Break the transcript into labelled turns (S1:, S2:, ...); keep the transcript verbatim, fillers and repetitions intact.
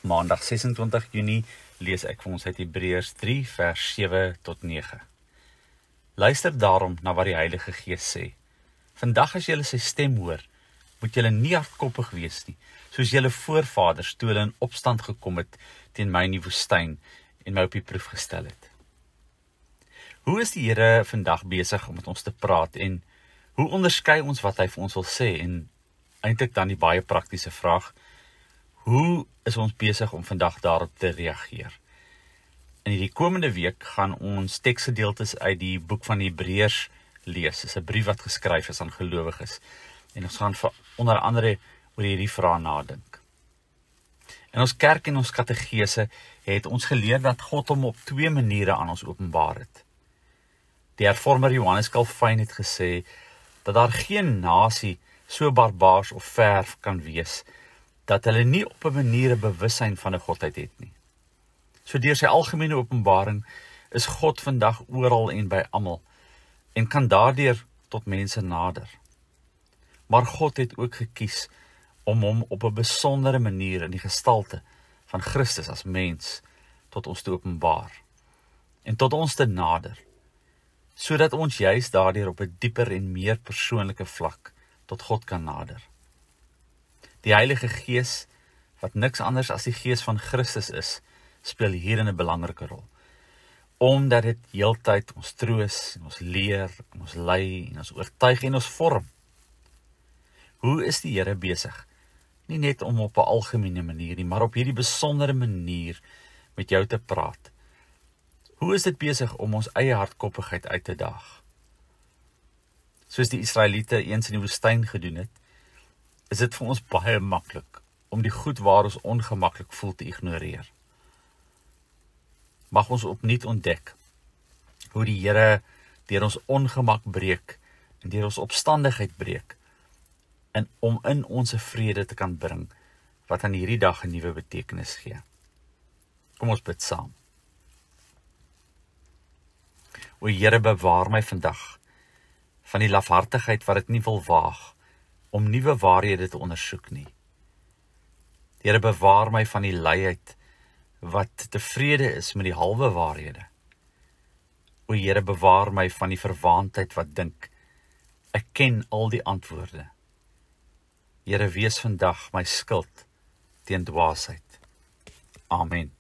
S1: Maandag ses en twintig Junie lees ek vir ons uit Hebreërs drie vers sewe tot nege. Luister daarom na wat die Heilige Gees sê. Vandag as julle sy stem hoor, moet julle nie hardkoppig wees nie, soos julle voorvaders toe hulle in opstand gekom het teen my in die woestyn en my op die proef gestel het. Hoe is die Here vandag besig om met ons te praat en hoe onderskei ons wat hy vir ons wil sê en eintlik dan die baie praktiese vraag, hoe is ons besig om vandag daarop te reageer? In die komende week gaan ons teksgedeeltes uit die boek van Hebreërs lees. Dit is 'n brief wat geskryf is aan gelowiges. En ons gaan vir, onder andere oor hierdie vraag nadink. In ons kerk en ons kategese het ons geleer dat God hom op twee maniere aan ons openbaar het. Die hervormer Johannes Calvin het gesê dat daar geen nasie so barbaars of ver kan wees dat hulle nie op 'n manier 'n bewussyn van 'n godheid het nie. So deur sy algemene openbaring is God vandag oral en by almal en kan daardeur tot mense nader. Maar God het ook gekies om hom op 'n besondere manier in die gestalte van Christus as mens tot ons te openbaar en tot ons te nader, sodat ons juis daardeur op 'n dieper en meer persoonlike vlak tot God kan nader. Die Heilige Gees, wat niks anders as die Gees van Christus is, speel hierin 'n belangrike rol, omdat dit heeltyd ons troos, en ons leer, en ons lei, en ons oortuig en ons vorm. Hoe is die Here besig? Nie net om op 'n algemene manier nie, maar op hierdie besondere manier met jou te praat. Hoe is dit besig om ons eie hardkoppigheid uit te daag? Soos die Israeliete eens in die woestyn gedoen het, is dit vir ons baie maklik om die goed waar ons ongemaklik voel te ignoreer. Mag ons opnuut ontdek hoe die Here deur ons ongemak breek en deur ons opstandigheid breek en om in ons 'n vrede te kan bring wat aan hierdie dag 'n nuwe betekenis gee. Kom ons bid saam. O Here, bewaar my vandag van die lafhartigheid wat dit nie wil waag om nuwe waarhede te ondersoek nie. Here, bewaar my van die luiheid wat tevrede is met die halwe waarhede. O Here, bewaar my van die verwaandheid wat dink, ek ken al die antwoorde. Here, wees vandag my skild teen dwaasheid. Amen.